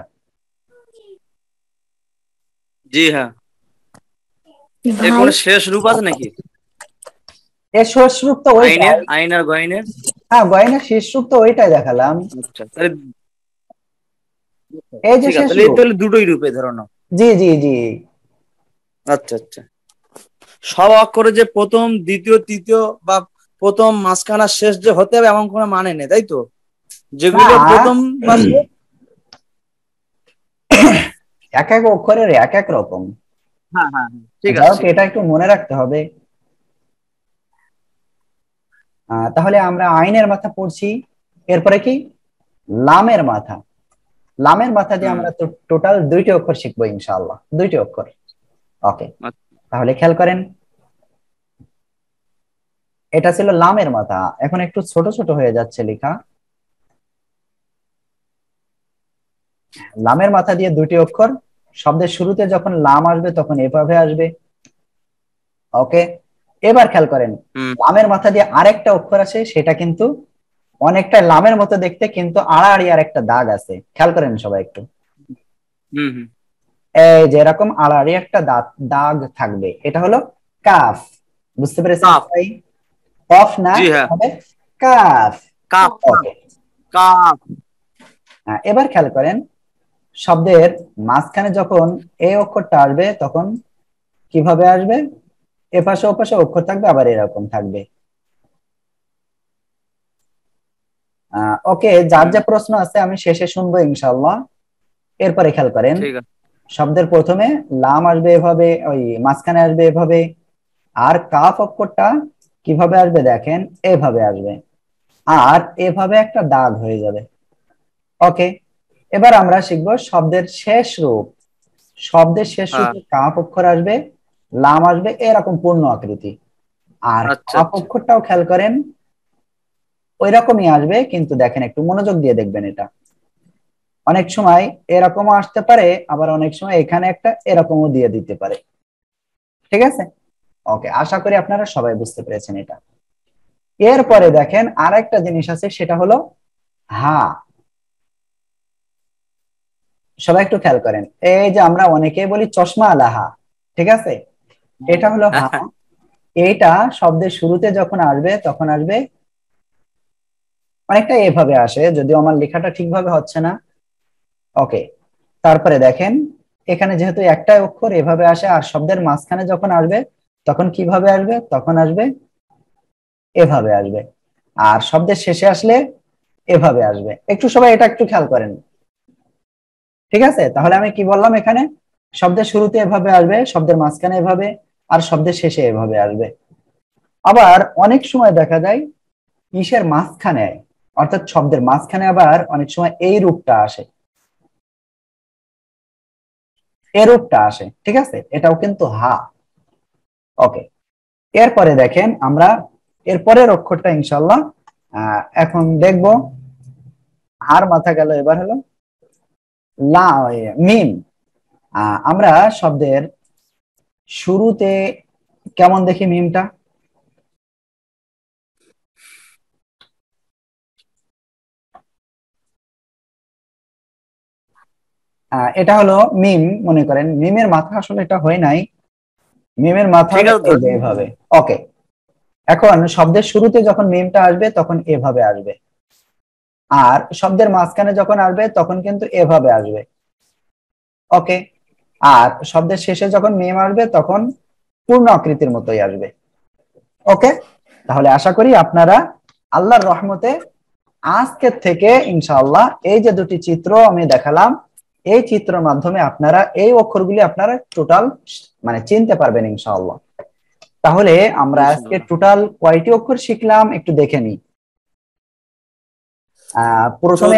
জি হ্যাঁ। এর ভাই কোনো শেষ রূপ আছে নাকি? এর শেষ রূপ তো ওইটাই। আইনের, আইন আর গয়নের? হ্যাঁ, গয়েনের শেষ রূপ তো ওইটাই দেখালাম। আচ্ছা তাহলে এই যে ঠিক আছে, শেষ তাহলে এই রূপ। তাহলে দুটোই রূপে ধরো না। জি জি জি। আচ্ছা আচ্ছা, সব অক্ষরে যে প্রথম দ্বিতীয় তৃতীয় বা প্রথম মাঝখানা শেষ যে হতে হবে এমন কোনো মানে নেই, তাই তো? যেগুলো না, প্রথম বা শেষ। এক এক অক্ষরের এক এক রকম। হ্যাঁ হ্যাঁ হ্যাঁ, ঠিক যাই আছে হোক, ঠিক এটা আছে। একটু মনে রাখতে হবে। আহ, তাহলে আমরা আইনের মাথা পড়ছি, এরপরে কি? লামের মাথা। লামের মাথা দিয়ে হুম আমরা তো টোটাল দুইটি অক্ষর শিখবো ইনশাআল্লাহ, দুইটি অক্ষর। ওকে, আচ্ছা, তাহলে খেয়াল করেন, এটা ছিল লামের মাথা। এখন একটু ছোট ছোট হয়ে যাচ্ছে লেখা। লামের মাথা দিয়ে দুটি অক্ষর, শব্দের শুরুতে যখন লাম আসবে তখন এভাবে আসবে। ওকে, এবার খেয়াল করেন, হুম লামের মাথা দিয়ে আরেকটা অক্ষর আছে, সেটা কিন্তু অনেকটা লামের মতো দেখতে, কিন্তু আড়াআড়ি আর একটা দাগ আছে। খেয়াল করেন সবাই একটু, হুম হুম এই যে এরকম আড়াআড়ি একটা দাগ দাগ থাকবে, এটা হলো কাফ। বুঝতে পেরেছেন কাফ। সবাই? কফ না, জি এটা হ্যাঁ, হবে কাফ। কাফ ওকে, কাফ। এবার খেয়াল করেন শব্দের মাঝখানে যখন এই অক্ষরটা আসবে তখন কিভাবে আসবে? এপাশে ওপাশে অক্ষর থাকবে, আবার এরকম থাকবে। আহ ওকে, যার হুম যা প্রশ্ন আছে আমি শেষে শুনবো ইনশাআল্লাহ। এরপরে খেয়াল করেন, ঠিক আছে। শব্দের প্রথমে লাম আসবে এভাবে, ওই মাঝখানে আসবে এভাবে, আর কাফ অক্ষরটা কিভাবে আসবে দেখেন, এভাবে আসবে, আর এভাবে একটা দাগ হয়ে যাবে। ওকে, এবার আমরা শিখবো শব্দের শেষ রূপ। শব্দের শেষ হ্যাঁ, রূপে কাফ অক্ষর আসবে, লাম আসবে, এরকম পূর্ণ আকৃতি। আর আচ্ছা কাফ আচ্ছা। অক্ষরটাও খেয়াল করেন ওই রকমই আসবে, কিন্তু দেখেন একটু মনোযোগ দিয়ে দেখবেন, এটা অনেক সময় এরকমও আসতে পারে, আবার অনেক সময় এখানে একটা এরকমও দিয়ে দিতে পারে। ঠিক আছে, ওকে, আশা করি আপনারা সবাই বুঝতে পেরেছেন এটা। এরপরে দেখেন আর একটা জিনিস আছে, সেটা হলো হা। সবাই একটু খেয়াল করেন, এই যে আমরা অনেকেই বলি চশমা আলা হা, ঠিক আছে, এটা হলো হা। এইটা শব্দের শুরুতে যখন আসবে তখন আসবে অনেকটা এভাবে আসে, যদিও আমার লেখাটা ঠিকভাবে হচ্ছে না। ওকে, তারপরে দেখেন এখানে যেহেতু একটা অক্ষর এভাবে আসে, আর শব্দের মাঝখানে যখন আসবে তখন কিভাবে আসবে? তখন আসবে এভাবে আসবে, আর শব্দের শেষে আসলে এভাবে আসবে। একটু সবাই এটা একটু খেয়াল করেন। ঠিক আছে, তাহলে আমি কি বললাম এখানে? শব্দের শুরুতে এভাবে আসবে, শব্দের মাঝখানে এভাবে, আর শব্দের শেষে এভাবে আসবে। আবার অনেক সময় দেখা যায় ইসের মাঝখানে, অর্থাৎ শব্দের মাঝখানে আবার অনেক সময় এই রূপটা আসে, এই রূপটা আসে, ঠিক আছে, এটাও কিন্তু হা। ওকে, এরপরে দেখেন আমরা এরপরের অক্ষরটা ইনশাল্লাহ আহ এখন দেখব। হার মাথা গেল, এবার হলো লা, মিম। আহ আমরা শব্দের শুরুতে কেমন দেখি মিমটা? আহ এটা হলো মিম, মনে করেন মিমের মাথা আসলে এটা হয় নাই, মিমের মাথা ঠিক হলো আছে, এই যে এভাবে। ওকে, এখন শব্দের শুরুতে যখন মিমটা আসবে তখন এভাবে আসবে, আর শব্দের মাঝখানে যখন আসবে তখন কিন্তু এভাবে আসবে। ওকে, আর শব্দের শেষে যখন মিম আসবে তখন পূর্ণ আকৃতির মতোই আসবে। ওকে, তাহলে আশা করি আপনারা আল্লাহর রহমতে আজকের থেকে ইনশাআল্লাহ এই যে দুটি চিত্র আমি দেখালাম, এই চিত্রের মাধ্যমে আপনারা এই অক্ষরগুলি আপনারা টোটাল মানে চিনতে পারবেন ইনশাআল্লাহ। তাহলে আমরা আজকে টোটাল কয়টি অক্ষর শিখলাম একটু দেখে নিই। আহ প্রথমে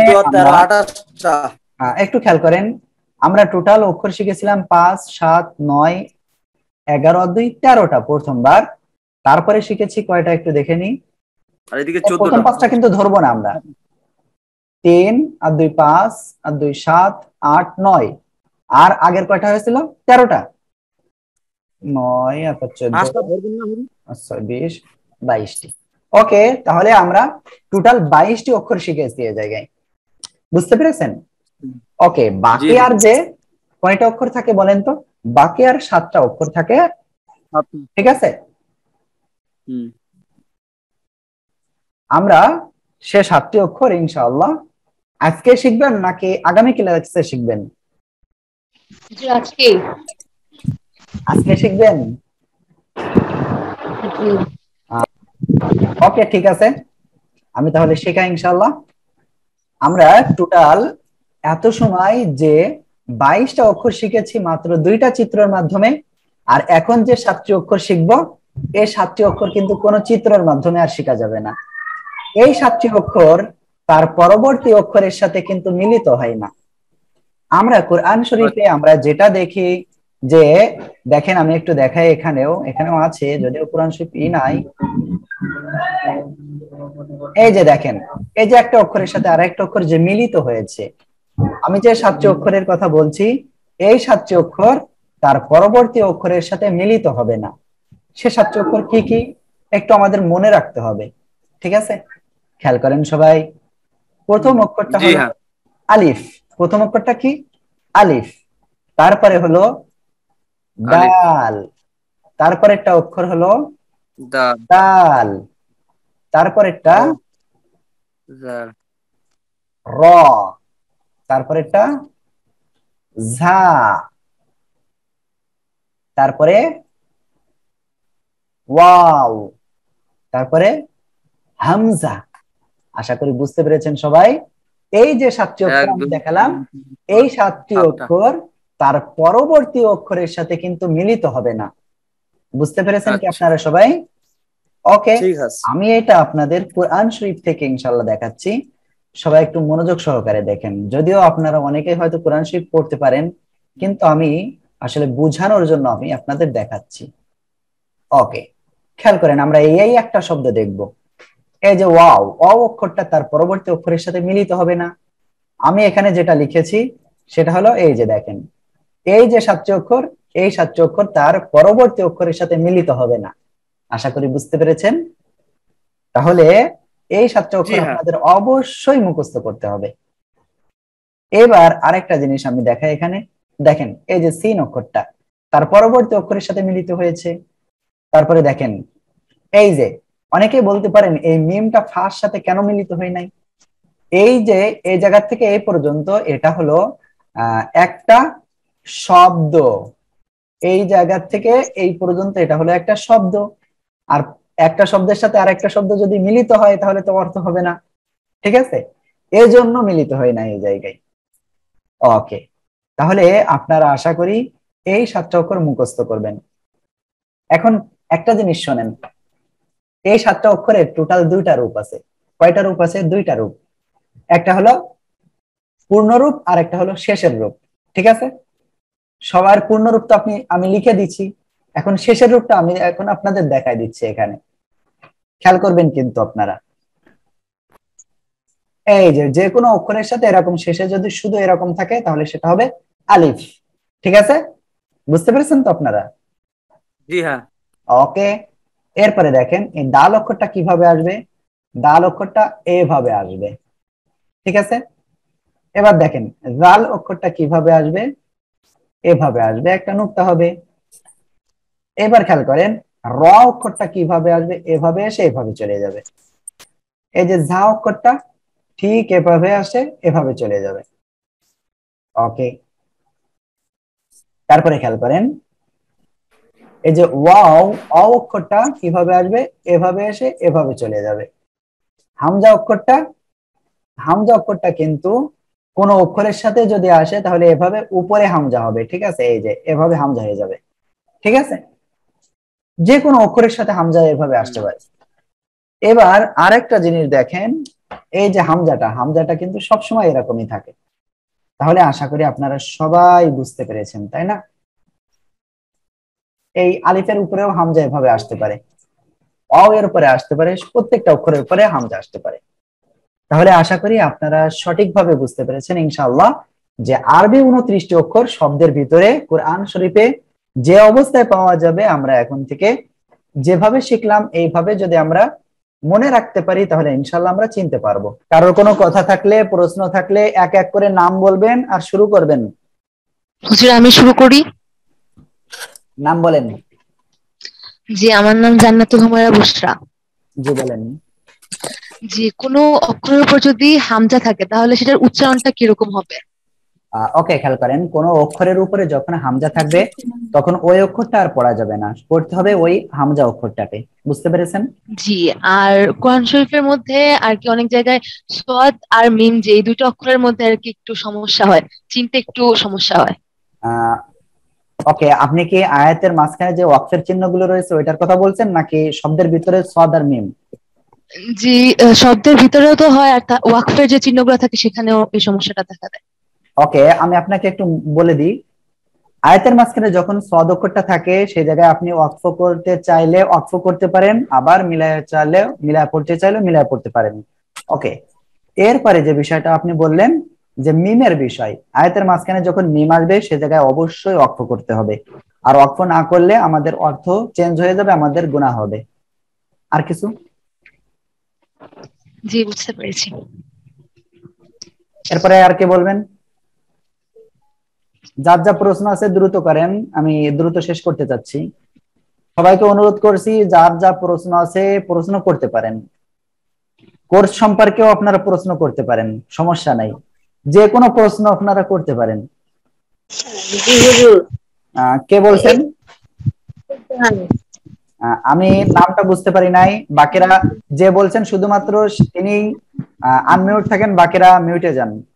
একটু খেয়াল করেন, আমরা টোটাল অক্ষর শিখেছিলাম পাঁচ, সাত, নয়, এগারো, দুই, তেরোটা প্রথমবার। তারপরে শিখেছি কয়টা একটু দেখে নিই। প্রথম পাঁচটা কিন্তু ধরবো না আমরা, তিন আর দুই পাঁচ, আর দুই সাত, আট, নয়, আর আগের কয়টা হয়েছিল? তেরোটা। নয় আর চোদ্দ, আচ্ছা বিশ, বাইশটি। ওকে, তাহলে আমরা টোটাল বাইশটি অক্ষর শিখেছি এই জায়গায়, বুঝতে পেরেছেন? ওকে, বাকি আর যে কয়টা অক্ষর থাকে বলেন তো? বাকি আর সাতটা অক্ষর থাকে, ঠিক আছে। আমরা সে সাতটি অক্ষর ইনশাআল্লাহ আজকে শিখবেন নাকি আগামী ক্লাসে শিখবেন? আজকে আজকে শিখবেন? ওকে, ঠিক আছে, আমি তাহলে শেখাই ইনশাআল্লাহ। আমরা টোটাল এত সময় যে বাইশটা অক্ষর শিখেছি মাত্র দুইটা চিত্রের মাধ্যমে, আর এখন যে সাতটি অক্ষর শিখব এই সাতটি অক্ষর কিন্তু কোনো চিত্রের মাধ্যমে আর শেখা যাবে না। এই সাতটি অক্ষর তার পরবর্তী অক্ষরের সাথে কিন্তু মিলিত হয় না। আমরা কোরআন শরীফে আমরা যেটা দেখি যে, দেখেন আমি একটু দেখাই, এখানেও এখানেও আছে, যদিও কোরআন শরীফ ই নাই। এই যে দেখেন, এই যে একটা অক্ষরের সাথে আরেকটা অক্ষর যে মিলিত হয়েছে, আমি যে সাতটি অক্ষরের কথা বলছি এই সাতটি অক্ষর তার পরবর্তী অক্ষরের সাথে মিলিত হবে না। সে সাতটি অক্ষর কি কি একটু আমাদের মনে রাখতে হবে, ঠিক আছে? খেয়াল করেন সবাই, প্রথম অক্ষরটা হলো আলিফ। প্রথম অক্ষরটা কি? আলিফ। তারপরে হলো দাল, তারপর একটা অক্ষর হলো দাল, তারপর একটা র, তারপর একটা ঝা, তারপরে ওয়াও, তারপরে হামজা। আশা করি বুঝতে পেরেছেন সবাই। এই যে সাতটি অক্ষর আমি দেখালাম, এই সাতটি অক্ষর তার পরবর্তী অক্ষরের সাথে কিন্তু মিলিত হবে না। বুঝতে পেরেছেন কি আপনারা সবাই? ওকে, আমি এটা আপনাদের কোরআন শরীফ থেকে ইনশাআল্লাহ দেখাচ্ছি, সবাই একটু মনোযোগ সহকারে দেখেন। যদিও আপনারা অনেকে হয়তো কোরআন শরীফ পড়তে পারেন, কিন্তু আমি আসলে বোঝানোর জন্য আমি আপনাদের দেখাচ্ছি। ওকে, খেয়াল করেন, আমরা এই একটা শব্দ দেখব, এই যে ওয়াও, ওয়াও অক্ষরটা তার পরবর্তী অক্ষরের সাথে মিলিত হবে না। আমি এখানে যেটা লিখেছি সেটা হলো এই যে দেখেন, এই যে সাতটি অক্ষর, এই সাতটি অক্ষর তার পরবর্তী অক্ষরের সাথে মিলিত হবে না। আশা করি বুঝতে পেরেছেন। তাহলে এই সাতটি অক্ষর আপনাদের অবশ্যই মুখস্থ করতে হবে। এবার আরেকটা জিনিস আমি দেখাই, এখানে দেখেন এই যে সিন অক্ষরটা তার পরবর্তী অক্ষরের সাথে মিলিত হয়েছে। তারপরে দেখেন এই যে, অনেকে বলতে পারেন এই মিমটা ফার সাথে কেন মিলিত হয় নাই? এই যে এই জায়গা থেকে এই পর্যন্ত এটা হলো আহ একটা শব্দ, এই জায়গা থেকে এই পর্যন্ত এটা হলো একটা শব্দ, আর একটা শব্দের সাথে আর একটা শব্দ যদি মিলিত হয় তাহলে তো অর্থ হবে না, ঠিক আছে? এই জন্য মিলিত হয় না এই জায়গায়। ওকে, তাহলে আপনারা আশা করি এই সাতটা অক্ষর মুখস্থ করবেন। এখন একটা জিনিস শোনেন, এই সাতটা অক্ষরের টোটাল দুইটা রূপ আছে। কয়টা রূপ আছে? দুইটা রূপ। একটা হলো পূর্ণরূপ আর একটা হলো শেষের রূপ। ঠিক আছে, সবার পূর্ণরূপ তো আপনি আমি লিখে দিচ্ছি, এখন শেষের রূপটা আমি এখন আপনাদের দেখাই দিচ্ছি। এখানে খেয়াল করবেন কিন্তু আপনারা, এই যে যে কোনো অক্ষরের সাথে এরকম শেষে যদি শুধু এরকম থাকে তাহলে সেটা হবে আলিফ। ঠিক আছে, বুঝতে পেরেছেন তো আপনারা? জি হ্যাঁ। ওকে, এরপরে দেখেন এই দাল অক্ষরটা কিভাবে আসবে। দাল অক্ষরটা এভাবে আসবে। ঠিক আছে, এবার দেখেন জাল অক্ষরটা কিভাবে আসবে, এভাবে আসবে, একটা নুক্তা হবে। এবার খেয়াল করেন র অক্ষরটা কিভাবে আসবে, এভাবে এসে এভাবে চলে যাবে। এই যে ঝা অক্ষরটা ঠিক এভাবে আসে এভাবে চলে যাবে। ওকে, তারপরে খেয়াল করেন এই যে ওয়াও অ অক্ষরটা কিভাবে আসবে, এভাবে এসে এভাবে চলে যাবে। হামজা অক্ষরটা হামজা অক্ষরটা কিন্তু কোন অক্ষরের সাথে যদি আসে তাহলে এভাবে উপরে হামজা হবে। ঠিক আছে, এই যে এভাবে হামজা হয়ে যাবে। ঠিক আছে, যে কোনো অক্ষরের সাথে হামজা এভাবে আসতে পারে। এবার আরেকটা জিনিস দেখেন, এই যে হামজাটা হামজাটা কিন্তু সবসময় এরকমই থাকে। তাহলে আশা করি আপনারা সবাই বুঝতে পেরেছেন, তাই না? এই আলিফের উপরেও হামজা এভাবে আসতে পারে, অ এর উপরে আসতে পারে, প্রত্যেকটা অক্ষরের উপরে হামজা আসতে পারে। তাহলে আশা করি আপনারা সঠিকভাবে বুঝতে পেরেছেন ইনশাআল্লাহ যে আরবি উনত্রিশটি অক্ষর শব্দের ভিতরে কোরআন শরীফে যে অবস্থায় পাওয়া যাবে আমরা এখন থেকে যেভাবে শিখলাম এইভাবে যদি আমরা মনে রাখতে পারি তাহলে ইনশাআল্লাহ আমরা চিনতে পারবো। কারোর কোনো কথা থাকলে প্রশ্ন থাকলে এক এক করে নাম বলবেন আর শুরু করবেন। হুজুর আমি শুরু করি। নাম বলেন। জি আমার নাম জান্নাতুল হুমায়রা বুশরা। জি বলেন। জি কোনো অক্ষরের উপর যদি হামজা থাকে তাহলে সেটার উচ্চারণটা কিরকম হবে? ওকে, খেয়াল করেন কোন অক্ষরের উপরে যখন হামজা থাকবে তখন ওই অক্ষরটা আর পড়া যাবে না, পড়তে হবে ওই হামজা অক্ষরটাকে। বুঝতে পেরেছেন? জি আর কোরআন শরীফের মধ্যে আর কি অনেক জায়গায় সদ আর মিম যে এই দুটো অক্ষরের মধ্যে আর কি একটু সমস্যা হয়, চিনতে একটু সমস্যা হয়। আহ ওকে, আপনি কি আয়াতের মাঝখানে যে ওয়াকফের চিহ্নগুলো রয়েছে ওইটার কথা বলছেন নাকি শব্দের ভিতরে সদ আর মিম? জি আহ, শব্দের ভিতরেও তো হয় আর তা- ওয়াকফের যে চিহ্নগুলো থাকে সেখানেও এই সমস্যাটা দেখা দেয়। ওকে, আমি আপনাকে একটু বলে দিই, আয়াতের মাঝখানে যখন সদ অক্ষরটা থাকে সেই জায়গায় আপনি ওয়াকফ করতে চাইলে ওয়াকফ করতে পারেন, আবার মিলায় চাইলে মিলায় পড়তে চাইলে মিলায় পড়তে পারেন। ওকে, এরপরে যে বিষয়টা আপনি বললেন যে মিমের বিষয়, আয়াতের মাঝখানে যখন মিম আসবে সে জায়গায় অবশ্যই ওয়াকফ করতে হবে, আর ওয়াকফ না করলে আমাদের অর্থ চেঞ্জ হয়ে যাবে, আমাদের গুনাহ হবে। আর কিছু? জি বুঝতে পেরেছি। এরপরে আর কে বলবেন? যার যা প্রশ্ন আছে দ্রুত করেন, আমি দ্রুত শেষ করতে চাচ্ছি। সবাইকে অনুরোধ করছি যার যা প্রশ্ন আছে প্রশ্ন করতে পারেন, কোর্স সম্পর্কেও আপনারা প্রশ্ন করতে পারেন, সমস্যা নাই, যে কোনো প্রশ্ন আপনারা করতে পারেন। জি হুজুর। আহ, কে বলছেন? হ্যাঁ, আহ, আমি নামটা বুঝতে পারি নাই। বাকিরা যে বলছেন শুধুমাত্র তিনি আনমিউট থাকেন, বাকিরা মিউটে যান।